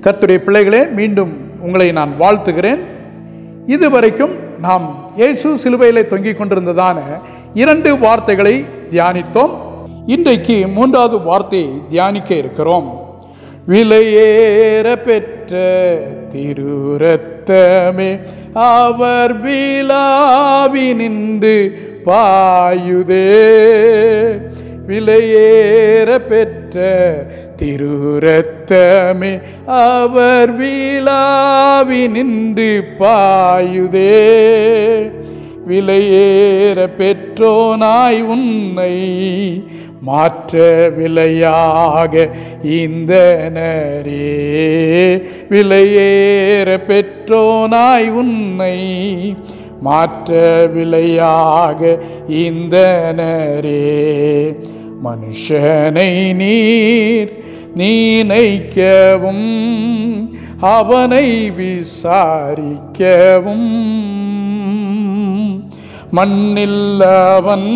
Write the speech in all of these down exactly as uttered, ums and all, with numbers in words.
கர்த்தருடைய பிள்ளைகளே, மீண்டும் உங்களை நான் வாழ்த்துகிறேன். இதுவரைக்கும் நாம் இயேசு சிலுவையிலே தொங்கிக் கொண்டிருந்ததான இரண்டு வார்த்தைகளை தியானித்தோம். இன்றைக்கு மூன்றாவது வார்த்தையை தியானிக்க இருக்கிறோம். விலையேற பெற்ற திரு இரத்தமே அவர் விலாவி நின்று பாயுதே. விலையேற பெற்ற திரு இரத்தமே அவர் விலாவி நின்று பாயுதே. விலையேற பெற்றோனாய் உன்னை மாற்ற விலையாக இந்த நரே. விலையேற பெற்றோனாய் உன்னை மாற்ற விலையாக இந்த நரே. மனுஷனை நீர் நினைக்கவும் அவனை விசாரிக்கவும் மண்ணில்லவன்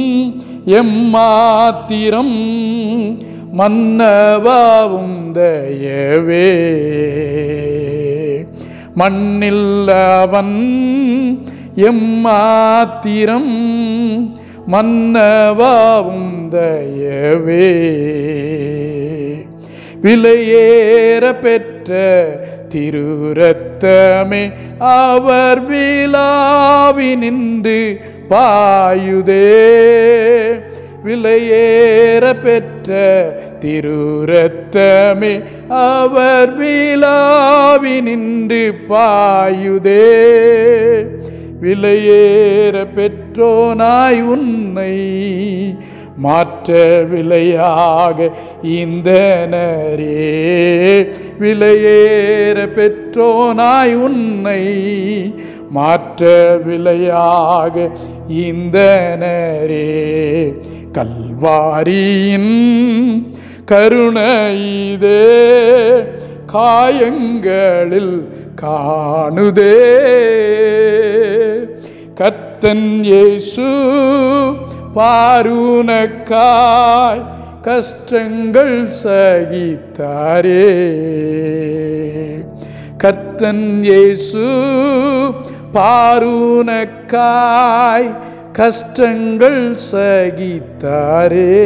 எம்மாத்திரம் மன்னவாவும் தயவே. மண்ணில்லவன் எம்மாத்திரம் மன்னவாவும் தயவே. விலையேற பெற்ற திரு இரத்தமே அவர் விலாவி நின்று பாயுதே. விலையேற பெற்ற திரு இரத்தமே அவர் விலாவி நின்று பாயுதே. விலையேற பெற்றோனாய் உன்னை மாற்ற விலையாக இந்த நரே. விலையேற பெற்றோனாய் உன்னை மாற்ற விலையாக இந்த நரே. கல்வாரியின் கருணையிதே காயங்களில் காணுதே. கர்த்தன் இயேசு பாருனக்காய் கஷ்டங்கள் சகித்தாரே. கர்த்தன் இயேசு பாருனக்காய் கஷ்டங்கள் சகித்தாரே.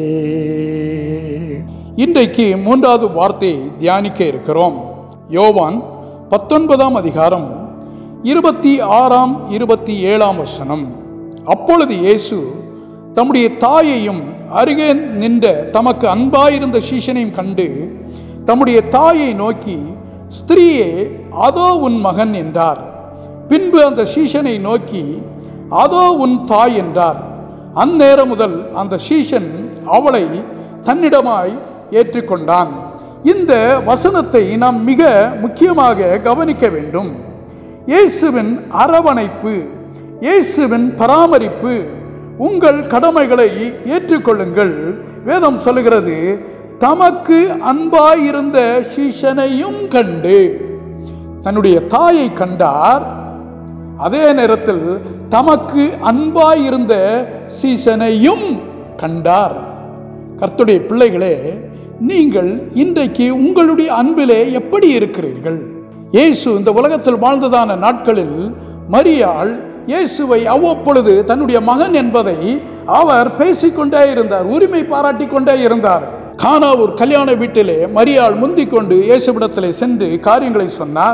இன்றைக்கு மூன்றாவது வார்த்தையை தியானிக்க இருக்கிறோம். யோவான் பத்தொன்பதாம் அதிகாரம் இருபத்தி ஆறாம் இருபத்தி ஏழாம் வசனம். அப்பொழுது இயேசு தம்முடைய தாயையும் அருகே நின்ற தமக்கு அன்பாயிருந்த சீஷனையும் கண்டு தம்முடைய தாயை நோக்கி, ஸ்திரீயே, அதோ உன் மகன் என்றார். பின்பு அந்த சீஷனை நோக்கி, அதோ உன் தாய் என்றார். அந்நேரம் முதல் அந்த சீஷன் அவளை தன்னிடமாய் ஏற்றுக்கொண்டான். இந்த வசனத்தை நாம் மிக முக்கியமாக கவனிக்க வேண்டும். இயேசுவின் அரவணைப்பு, இயேசுவின் பராமரிப்பு. உங்கள் கடமைகளை ஏற்றுக்கொள்ளுங்கள். வேதம் சொல்லுகிறது, தமக்கு அன்பாயிருந்த சீஷனையும் கண்டு. தன்னுடைய தாயை கண்டார், அதே நேரத்தில் தமக்கு அன்பாயிருந்த சீஷனையும் கண்டார். கர்த்தருடைய பிள்ளைகளே, நீங்கள் இன்றைக்கு உங்களுடைய அன்பிலே எப்படி இருக்கிறீர்கள்? இயேசு இந்த உலகத்தில் வாழ்ந்ததான நாட்களில் மரியாள் இயேசுவை அவ்வப்பொழுது தன்னுடைய மகன் என்பதை அவர் பேசிக்கொண்டே இருந்தார், உரிமை பாராட்டி கொண்டே இருந்தார். கானா ஒரு கல்யாண வீட்டிலே மரியாள் முந்திக் கொண்டு இயேசுவிடத்திலே சென்று காரியங்களை சொன்னார்.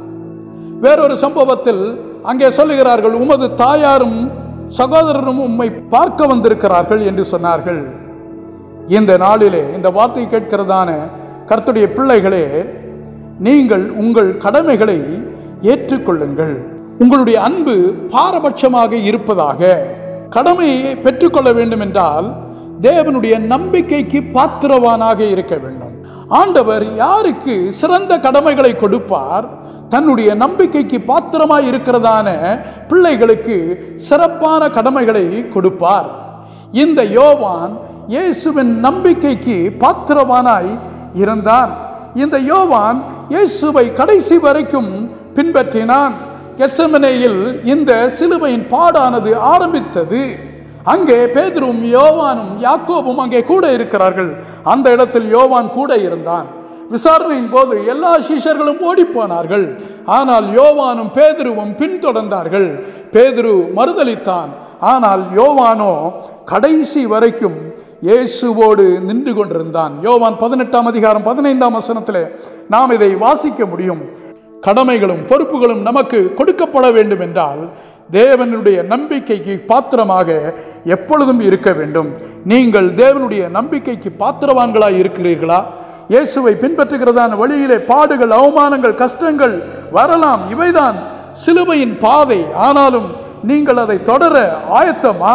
வேறொரு சம்பவத்தில் அங்கே சொல்லுகிறார்கள், உமது தாயாரும் சகோதரரும் உம்மை பார்க்க வந்திருக்கிறார்கள் என்று சொன்னார்கள். இந்த நாளிலே இந்த வார்த்தை கேட்கிறதான கர்த்தருடைய பிள்ளைகளே, நீங்கள் உங்கள் கடமைகளை ஏற்றுக்கொள்ளுங்கள். உங்களுடைய அன்பு பாரபட்சமாக இருப்பதாக. கடமையை பெற்றுக்கொள்ள வேண்டும் என்றால் தேவனுடைய நம்பிக்கைக்கு பாத்திரவானாக இருக்க வேண்டும். ஆண்டவர் யாருக்கு சிறந்த கடமைகளை கொடுப்பார்? தன்னுடைய நம்பிக்கைக்கு பாத்திரமாய் இருக்கிறதான பிள்ளைகளுக்கு சிறப்பான கடமைகளை கொடுப்பார். இந்த யோவான் இயேசுவின் நம்பிக்கைக்கு பாத்திரவானாய் இருந்தான். இந்த யோவான் இயேசுவை கடைசி வரைக்கும் பின்பற்றினான். கெத்செமனேயில் இந்த சிலுவையின் பாடானது ஆரம்பித்தது. அங்கே பேதுரும் யோவானும் யாக்கோபும் அங்கே கூட இருக்கிறார்கள். அந்த இடத்தில் யோவான் கூட இருந்தான். விசாரணையின் போது எல்லா சீஷர்களும் ஓடிப்போனார்கள். ஆனால் யோவானும் பேதுருவும் பின்தொடர்ந்தார்கள். பேதுரு மறுதலித்தான். ஆனால் யோவானோ கடைசி வரைக்கும் இயேசுவோடு நின்று கொண்டிருந்தான். யோவான் பதினெட்டாம் அதிகாரம் பதினைந்தாம் வசனத்தில் நாம் இதை வாசிக்க முடியும். கடமைகளும் பொறுப்புகளும் நமக்கு கொடுக்கப்பட வேண்டும் என்றால் தேவனுடைய நம்பிக்கைக்கு பாத்திரமாக எப்பொழுதும் இருக்க வேண்டும். நீங்கள் தேவனுடைய நம்பிக்கைக்கு பாத்திரவான்களாய் இருக்கிறீர்களா? இயேசுவை பின்பற்றுகிறதான வழியிலே பாடுகள், அவமானங்கள், கஷ்டங்கள் வரலாம். இவைதான் சிலுவையின் பாதை. ஆனாலும் நீங்கள் அதை தொடர ஆயத்தமா?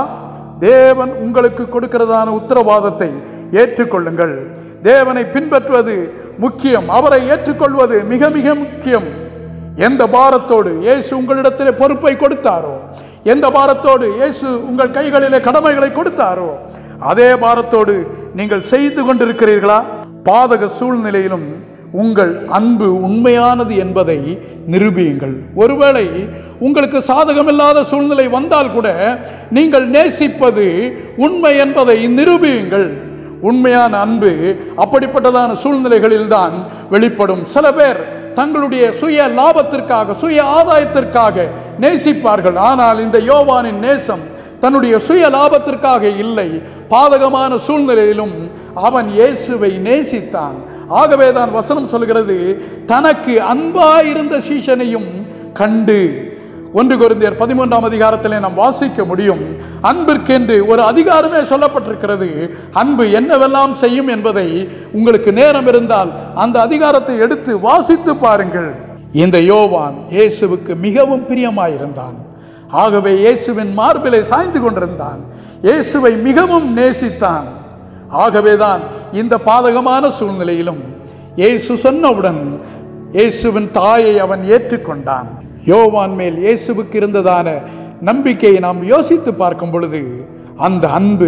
தேவன் உங்களுக்கு கொடுக்கிறதான உத்தரவாதத்தை ஏற்றுக்கொள்ளுங்கள். தேவனை பின்பற்றுவது முக்கியம். அவரை ஏற்றுக்கொள்வது மிக மிக முக்கியம். எந்த பாரத்தோடு இயேசு உங்களிடத்திலே பொறுப்பை கொடுத்தாரோ, எந்த பாரத்தோடு இயேசு உங்கள் கைகளிலே கடமைகளை கொடுத்தாரோ, அதே பாரத்தோடு நீங்கள் செய்து கொண்டிருக்கிறீர்களா? பாதக சூழ்நிலையிலும் உங்கள் அன்பு உண்மையானது என்பதை நிரூபியுங்கள். ஒருவேளை உங்களுக்கு சாதகமில்லாத சூழ்நிலை வந்தால் கூட நீங்கள் நேசிப்பது உண்மை என்பதை நிரூபியுங்கள். உண்மையான அன்பு அப்படிப்பட்டதான சூழ்நிலைகளில் தான் வெளிப்படும். சில பேர் தங்களுடைய சுய லாபத்திற்காக, சுய ஆதாயத்திற்காக நேசிப்பார்கள். ஆனால் இந்த யோவானின் நேசம் தன்னுடைய சுய லாபத்திற்காக இல்லை. பாதகமான சூழ்நிலையிலும் அவன் இயேசுவை நேசித்தான். ஆகவேதான் வசனம் சொல்கிறது, தனக்கு அன்பாயிருந்த சீஷனையும் கண்டு. ஒன்று கொரிந்தியர் பதிமூன்றாம் அதிகாரத்திலே நாம் வாசிக்க முடியும். அன்பிற்கென்று ஒரு அதிகாரமே சொல்லப்பட்டிருக்கிறது. அன்பு என்னவெல்லாம் செய்யும் என்பதை உங்களுக்கு நேரம் இருந்தால் அந்த அதிகாரத்தை எடுத்து வாசித்து பாருங்கள். இந்த யோவான் இயேசுவுக்கு மிகவும் பிரியமாயிருந்தான். ஆகவே இயேசுவின் மார்பிலை சாய்ந்து கொண்டிருந்தான். இயேசுவை மிகவும் நேசித்தான். ஆகவேதான் இந்த பாதகமான சூழ்நிலையிலும் இயேசு சொன்னவுடன் இயேசுவின் தாயை அவன் ஏற்றுக்கொண்டான். யோவான் மேல் இயேசுவுக்கு இருந்ததான நம்பிக்கையை நாம் யோசித்து பார்க்கும் பொழுது அந்த அன்பு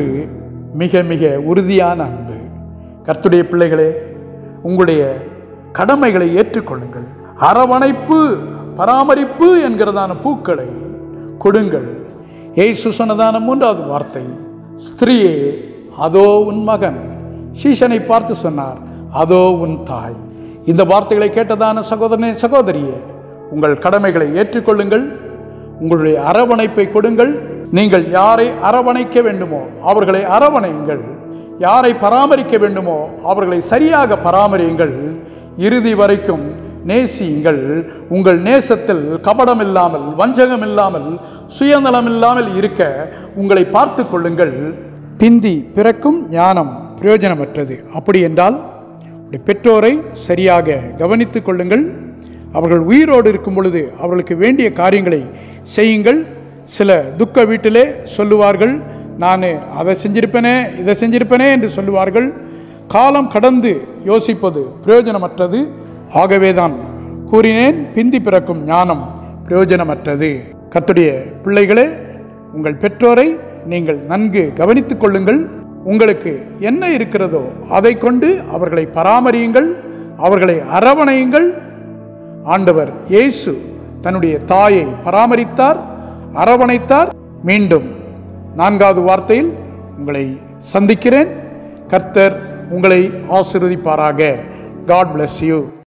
மிக மிக உறுதியான அன்பு. கர்த்தருடைய பிள்ளைகளே, உங்களுடைய கடமைகளை ஏற்றுக்கொள்ளுங்கள். அரவணைப்பு, பராமரிப்பு என்கிறதான பூக்களை கொடுங்கள். இயேசு சொன்னதான மூன்றாவது வார்த்தை, ஸ்திரீயே அதோ உன் மகன். சீஷனை பார்த்து சொன்னார், அதோ உன் தாய். இந்த வார்த்தைகளை கேட்டதான சகோதரனே, சகோதரியே, உங்கள் கடமைகளை ஏற்றுக்கொள்ளுங்கள். உங்களுடைய அரவணைப்பை கொடுங்கள். நீங்கள் யாரை அரவணைக்க வேண்டுமோ அவர்களை அரவணையுங்கள். யாரை பராமரிக்க வேண்டுமோ அவர்களை சரியாக பராமரியுங்கள். இறுதி வரைக்கும் நேசியுங்கள். உங்கள் நேசத்தில் கபடம் இல்லாமல், வஞ்சகம் இல்லாமல், சுயநலம் இல்லாமல் இருக்க உங்களை பார்த்து கொள்ளுங்கள். பிந்தி பிறக்கும் ஞானம் பிரயோஜனமற்றது. அப்படி என்றால் பெற்றோரை சரியாக கவனித்துக் கொள்ளுங்கள். அவர்கள் உயிரோடு இருக்கும் பொழுது அவர்களுக்கு வேண்டிய காரியங்களை செய்யுங்கள். சில துக்க வீட்டிலே சொல்லுவார்கள், நான் அதை செஞ்சிருப்பேனே, இதை செஞ்சிருப்பேனே என்று சொல்லுவார்கள். காலம் கடந்து யோசிப்பது பிரயோஜனமற்றது. ஆகவேதான் கூறினேன், பிந்தி பிறக்கும் ஞானம் பிரயோஜனமற்றது. கர்த்தருடைய பிள்ளைகளே, உங்கள் பெற்றோரை நீங்கள் நன்கு கவனித்துக் கொள்ளுங்கள். உங்களுக்கு என்ன இருக்கிறதோ அதை கொண்டு அவர்களை பராமரியுங்கள், அவர்களை அரவணையுங்கள். ஆண்டவர் இயேசு தன்னுடைய தாயை பராமரித்தார், அரவணைத்தார். மீண்டும் நான்காவது வார்த்தையில் உங்களை சந்திக்கிறேன். கர்த்தர் உங்களை ஆசீர்வதிப்பாராக. God bless you.